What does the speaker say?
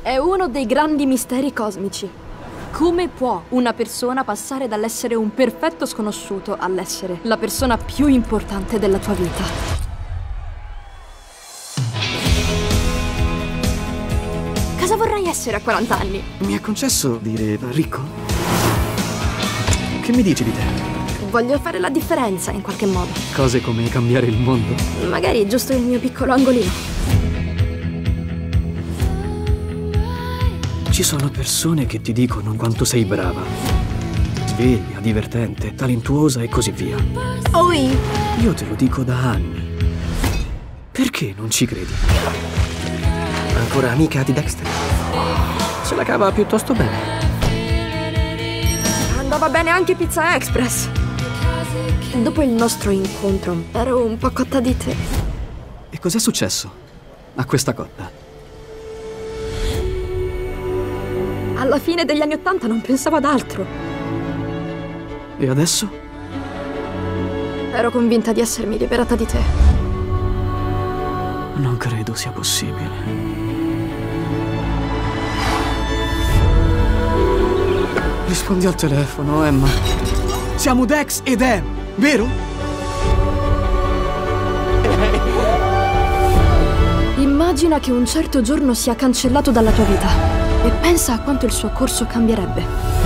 È uno dei grandi misteri cosmici. Come può una persona passare dall'essere un perfetto sconosciuto all'essere la persona più importante della tua vita? Cosa vorrai essere a 40 anni? Mi è concesso dire ricco? Che mi dici di te? Voglio fare la differenza in qualche modo. Cose come cambiare il mondo? Magari giusto il mio piccolo angolino. Ci sono persone che ti dicono quanto sei brava, sveglia, divertente, talentuosa e così via. Oi! Io te lo dico da anni. Perché non ci credi? Ancora amica di Dexter? Se la cava piuttosto bene. Andava bene anche Pizza Express. Dopo il nostro incontro ero un po' cotta di te. E cos'è successo a questa cotta? Alla fine degli anni '80 non pensavo ad altro. E adesso? Ero convinta di essermi liberata di te. Non credo sia possibile. Rispondi al telefono, Emma. Siamo Dex ed Em, vero? Immagina che un certo giorno sia cancellato dalla tua vita e pensa a quanto il suo corso cambierebbe.